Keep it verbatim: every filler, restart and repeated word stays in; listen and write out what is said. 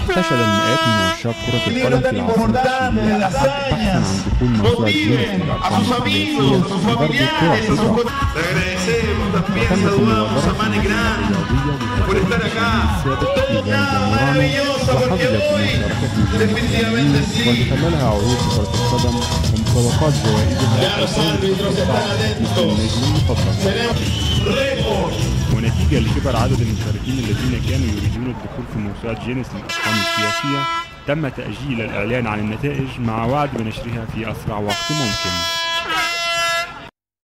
احتشد المئات من عشاق كرة القدم في العاصمة السورية بحثا عن دخول موسوعة جينيس للأرقام القياسية لضرب الكرة في الأرض. وتمت المبادرة في الرياضية السابق في جامعة وحظيت بمشاركة المشاركين وتخللها عروض كرة القدم ومسابقات جوائزها مثل النجم المفضل. ونتيجة لكبر عدد المشاركين الذين كانوا يريدون الدخول في موسوعة جينيس للأرقام القياسية، تم تأجيل الإعلان عن النتائج مع وعد بنشرها في أسرع وقت ممكن.